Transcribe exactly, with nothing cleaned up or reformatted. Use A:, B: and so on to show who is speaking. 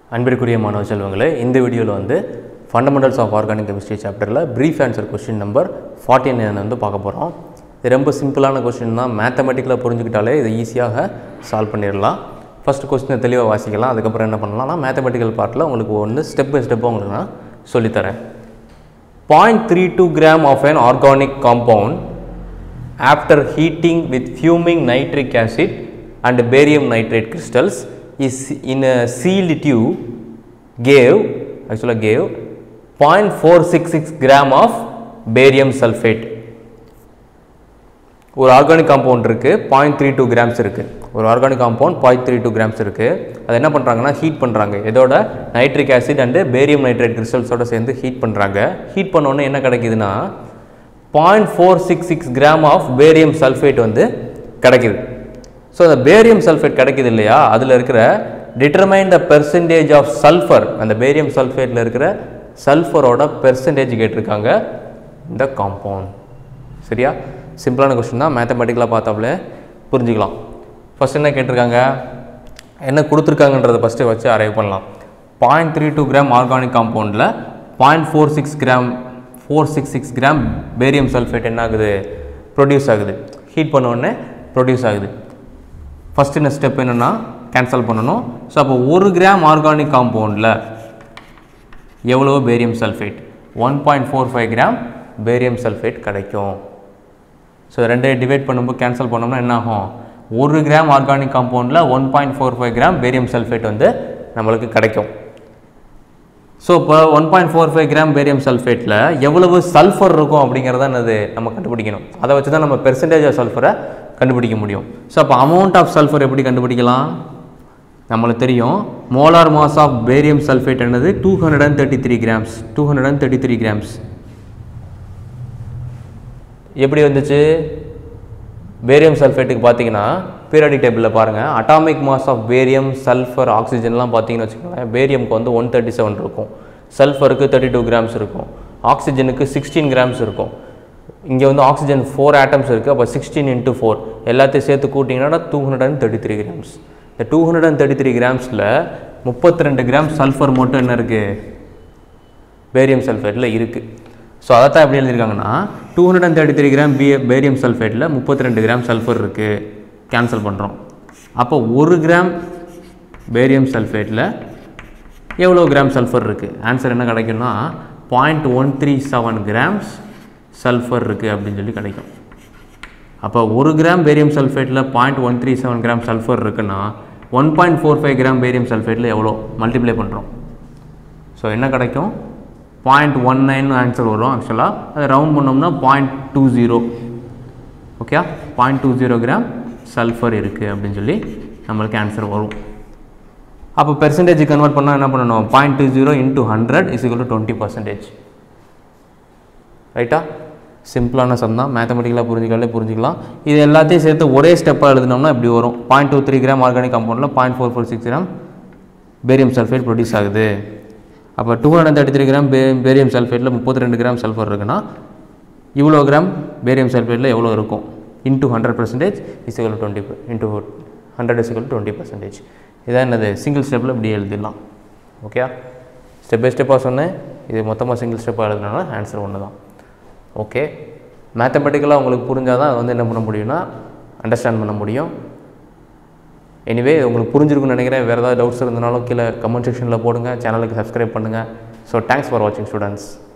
A: அன்பிற்குரிய மாணவ செல்வங்களே, இந்த வீடியோவில் வந்து ஃபண்டமெண்டல்ஸ் ஆஃப் ஆர்கானிக் கெமிஸ்ட்ரி சாப்டரில் brief answer question number forty nine வந்து பார்க்க போகிறோம். இது ரொம்ப சிம்பிளான கொஸ்டின் தான். மேத்தமெட்டிக்கலாக புரிஞ்சுக்கிட்டாலே இதை ஈஸியாக சால்வ் பண்ணிடலாம். ஃபஸ்ட்டு கொஸ்டினை தெளிவாக வாசிக்கலாம். அதுக்கப்புறம் என்ன பண்ணலாம்னா மேத்தமெட்டிக்கல் பார்ட்டில் உங்களுக்கு ஒன்று ஸ்டெப் பை ஸ்டெப்பாக உங்களுக்கு நான் சொல்லித்தரேன். Point three two gram of an organic compound after heating with fuming nitric acid and barium nitrate crystals is in a sealed tube gave actually gave zero point four six six gram of barium sulfate. ஒரு organic compound இருக்குது, point three two grams இருக்குது. ஒரு organic compound point three two grams இருக்குது. அது என்ன பண்ணுறாங்கன்னா heat பண்ணுறாங்க. இதோட nitric acid and barium nitrate கிறிஸ்டல்ஸோட சேர்ந்து ஹீட் பண்ணுறாங்க. ஹீட் பண்ணோன்னே என்ன கிடைக்குதுன்னா point four six six gram of barium sulphate வந்து கிடைக்குது. ஸோ அந்த பேரியம் சல்ஃபேட் கிடைக்குது இல்லையா, அதில் இருக்கிற determine the percentage of sulphur, அந்த பேரியம் சல்ஃபேட்டில் இருக்கிற சல்ஃபரோட பெர்சன்டேஜ் கேட்டிருக்காங்க இந்த காம்பவுண்ட். சரியா? சிம்பிளான கொஸ்டின் தான். மேத்தமெட்டிக்கலாக பார்த்தாப்புல புரிஞ்சுக்கலாம். ஃபஸ்ட் என்ன கேட்டிருக்காங்க, என்ன கொடுத்துருக்காங்கன்றதை ஃபஸ்ட்டு வச்சு அரைவ் பண்ணலாம். Point three two gram organic காம்பவுண்டில் point four six gram four six six gram barium sulphate என்ன ஆகுது, ப்ரொடியூஸ் ஆகுது. ஹீட் பண்ணோடனே ப்ரொடியூஸ் ஆகுது. ஃபஸ்ட் என்ன ஸ்டெப் என்னென்னா கேன்சல் பண்ணணும். ஸோ அப்போ ஒரு கிராம் ஆர்கானிக் காம்பவுண்டில் எவ்வளோ barium sulphate, one point four five gram barium sulphate கிடைக்கும். ஸோ ரெண்டே டிவைட் பண்ணும்போது கேன்சல் பண்ணோம்னா என்ன ஆகும், ஒரு கிராம் ஆர்கானிக் காம்பவுண்டில் one point four five gram barium sulphate வந்து நம்மளுக்கு கிடைக்கும். ஸோ இப்போ one point four five gram barium சல்ஃபேட்டில் எவ்வளவு சல்ஃபர் இருக்கும் அப்படிங்கிறத அது நம்ம கண்டுபிடிக்கணும். அதை வச்சு தான் நம்ம பெர்சன்டேஜ் ஆஃப் சல்ஃபரை கண்டுபிடிக்க முடியும். ஸோ அப்போ அமௌண்ட் ஆஃப் சல்ஃபர் எப்படி கண்டுபிடிக்கலாம், நம்மளுக்கு தெரியும். Molar mass of barium sulphate என்னது two hundred and thirty three grams two hundred and thirty three grams எப்படி வந்துச்சு, பேரியம் சல்ஃபேட்டுக்கு பார்த்தீங்கன்னா பீரியாடிக் டேபிளில் பாருங்கள், atomic mass of barium sulphur ஆக்சிஜன்லாம் பார்த்தீங்கன்னு வச்சுக்கோங்களேன். பேரியமுக்கு வந்து ஒன் தேர்ட்டி செவன் இருக்கும், சல்ஃபருக்கு தேர்ட்டி டூ கிராம்ஸ் இருக்கும், ஆக்சிஜனுக்கு சிக்ஸ்டீன் கிராம்ஸ் இருக்கும். இங்கே வந்து ஆக்சிஜன் ஃபோர் ஆட்டம்ஸ் இருக்குது. அப்போ சிக்ஸ்டீன் இன்ட்டு ஃபோர் எல்லாத்தையும் சேர்த்து கூட்டிங்கன்னா two hundred and thirty three grams. இந்த two hundred and thirty three கிராம்ஸில் முப்பத்தி ரெண்டு கிராம் சல்ஃபர் மட்டும் என்ன இருக்குது, பேரியம் சல்ஃபேட்டில் இருக்குது. ஸோ அதை தான் எப்படி எழுதியிருக்காங்கன்னா two hundred and thirty three gram பி பேரியம் சல்ஃபேட்டில் முப்பத்தி ரெண்டு கிராம் சல்ஃபர் இருக்குது. கேன்சல் பண்ணுறோம். அப்போ ஒரு கிராம் பேரியம் சல்ஃபேட்டில் எவ்வளோ கிராம் சல்ஃபர் இருக்குது, ஆன்சர் என்ன கிடைக்கும்னா point one three seven grams sulphur இருக்குது அப்படின்னு சொல்லி கிடைக்கும். அப்போ ஒரு கிராம் பேரியம் சல்ஃபேட்டில் point one three seven gram sulphur இருக்குன்னா one point four five gram barium சல்ஃபேட்டில் எவ்வளோ மல்டிப்ளை பண்ணுறோம். ஸோ என்ன கிடைக்கும், பாயிண்ட் ஒன் நைன் ஆன்சர் வரும். ஆக்சுவலாக அதை ரவுண்ட் பண்ணோம்னா point two zero okay point two zero gram sulphur இருக்குது அப்படின்னு சொல்லி நம்மளுக்கு ஆன்சர் வரும். அப்போ பெர்சன்டேஜ் கன்வெர்ட் பண்ணால் என்ன பண்ணணும், point two zero into hundred is equal to twenty percentage. ரைட்டா? சிம்பிளான சம் தான். மேத்தமெட்டிக்கலாக புரிஞ்சிக்கலே புரிஞ்சிக்கலாம். இது எல்லாத்தையும் சேர்த்து ஒரே ஸ்டெப்பாக எழுதினோம்னா இப்படி வரும். Point two three gram organic காம்பவுண்டில் point four four six gram barium sulphate produce ஆகுது. அப்போ two hundred thirty three gram பே பேரியம் சல்ஃபேட்டில் முப்பத்தி ரெண்டு கிராம் சல்ஃபர் இருக்குன்னா இவ்வளோ கிராம் பேரியம் சல்ஃபேட்டில் எவ்வளோ இருக்கும், into hundred percentage is equal to twenty into hundred is equal to twenty percentage. இதான் என்னது, சிங்கிள் ஸ்டெப்பில் இப்படி எழுதிடலாம். ஓகே, ஸ்டெப் பை ஸ்டெப்பாக சொன்னேன். இது மொத்தமாக சிங்கிள் ஸ்டெப்பாக எழுதுனால ஆன்சர் ஒன்று தான். ஓகே, மேத்தமெட்டிக்கலாக உங்களுக்கு புரிஞ்சால் தான் வந்து என்ன பண்ண முடியும்னா அண்டர்ஸ்டாண்ட் பண்ண முடியும். எனிவே உங்களுக்கு புரிஞ்சிருக்குன்னு நினைக்கிறேன். வேறு ஏதாவது டவுட்ஸ் இருந்தாலும் கீழே கமெண்ட் செக்ஷனில் போடுங்க. சேனலுக்கு சப்ஸ்கிரைப் பண்ணுங்கள். ஸோ தேங்க்ஸ் ஃபார் வாட்சிங் ஸ்டூடெண்ட்ஸ்.